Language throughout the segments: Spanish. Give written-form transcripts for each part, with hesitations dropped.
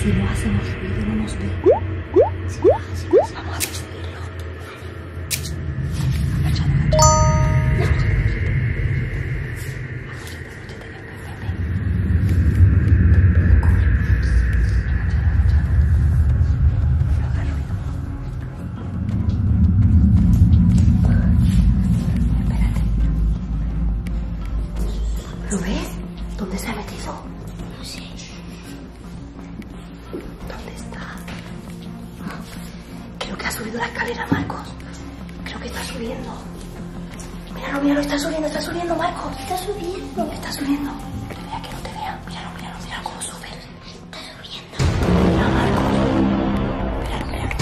Si no hacemos ruido no nos ve. Si no hacemos, vamos a perseguirlo. Agacha, agacha. ¿Lo ves? ¿Dónde se ha metido? No sé. ¿Dónde está? Creo que ha subido la escalera, Marcos. Creo que está subiendo. Míralo, míralo, está subiendo, Marcos. Está subiendo. Está subiendo. Que te vea, que no te vea. Míralo, míralo, míralo cómo sube. Está subiendo. Mira, Marcos. Míralo, míralo.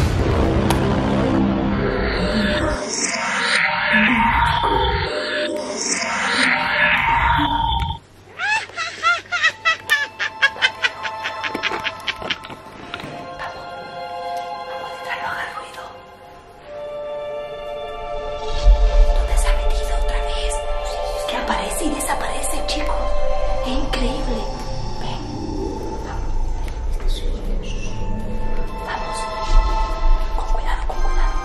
Aparece y desaparece, chicos. Es increíble. Ven. Vamos. Con cuidado, con cuidado.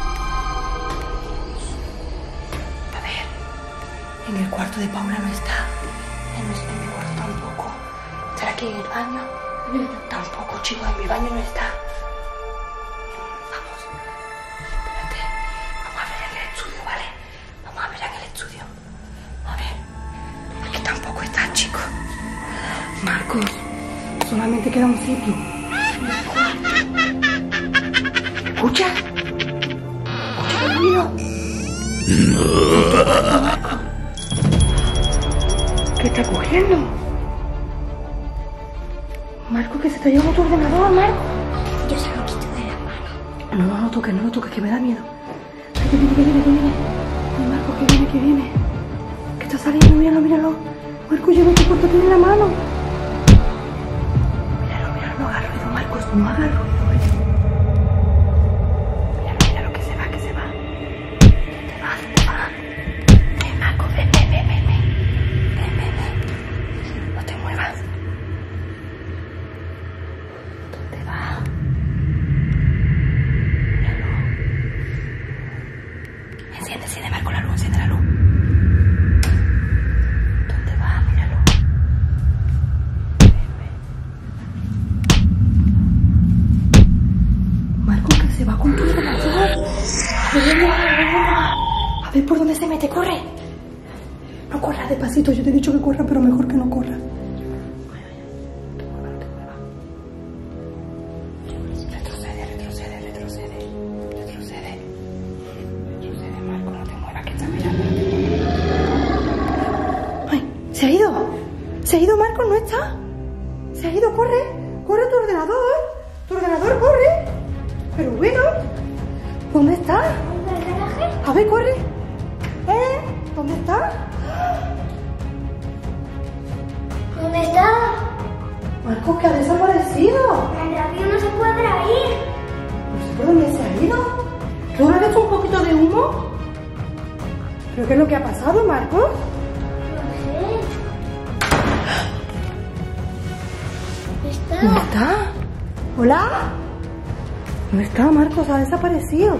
A ver. En el cuarto de Paula no está. En mi cuarto tampoco. ¿Será que en el baño? Tampoco, chicos. En mi baño no está. Vamos. Espérate. Vamos a ver en el estudio, ¿vale? Vamos a ver en el estudio. A ver, aquí tampoco está, chicos. Marcos, solamente queda un sitio. ¿Escucha? ¿Escucha el ruido? ¿Qué está cogiendo? Marcos, que se está llevando tu ordenador, Marcos. Yo se lo quito de la mano. No lo toques, que me da miedo. Ay, que viene. Ay, Marcos, que viene. Está saliendo, míralo. Marcos, lleva tu portátil en la mano. Míralo, no haga ruido, Marcos, no haga ruido. Míralo, que se va. Se te va. Ven, Marcos, ven. No te muevas. ¿Dónde va? Míralo. Enciende, Marcos, la luz, enciende la luz. Se va con tu ordenador. A ver por dónde se mete, corre. No corra despacito, yo te he dicho que corra, pero mejor que no corra. No te muevas. Retrocede, Marco, no te muevas, que está mirando. Ay, se ha ido, Marco, no está. Se ha ido, corre tu ordenador. Tu ordenador, corre. Pero bueno, ¿dónde está? A ver, corre. ¿Dónde está? ¿Dónde está? Marcos, que ha desaparecido. El rápido no se podrá ir. No sé por dónde se ha ido. ¿Tú has visto un poquito de humo? ¿Pero qué es lo que ha pasado, Marcos? No sé. ¿Dónde está? ¿Hola? ¿Dónde está, Marcos? Ha desaparecido.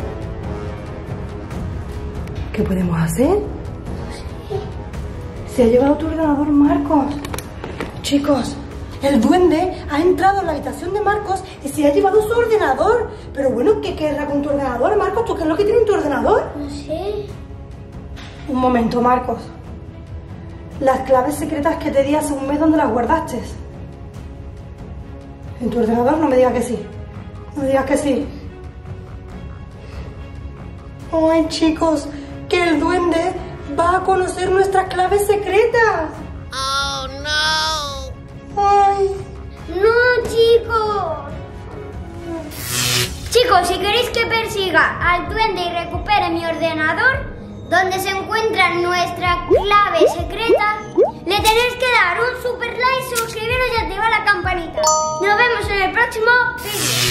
¿Qué podemos hacer? No sé. Se ha llevado tu ordenador, Marcos. Chicos, el duende ha entrado en la habitación de Marcos y se ha llevado su ordenador. Pero bueno, ¿qué querrá con tu ordenador, Marcos? ¿Tú qué es lo que tiene en tu ordenador? No sé. Un momento, Marcos. Las claves secretas que te di hace un mes, ¿dónde las guardaste? ¿En tu ordenador? No me digas que sí. No digas que sí. Ay, chicos, que el duende va a conocer nuestras claves secretas. Oh, no. Ay. No, chicos. Chicos, si queréis que persiga al duende y recupere mi ordenador, donde se encuentra nuestra clave secreta, le tenéis que dar un super like, suscribiros y activar la campanita. Nos vemos en el próximo vídeo.